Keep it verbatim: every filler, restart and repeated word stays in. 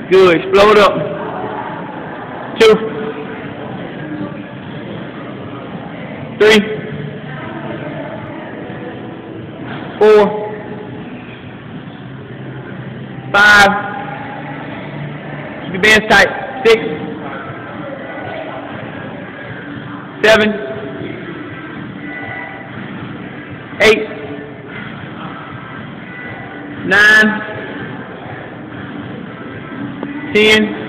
Good. Explode up. Two. Three. Four. Five. Keep your bands tight. Six. Seven. Eight. Nine. Ten.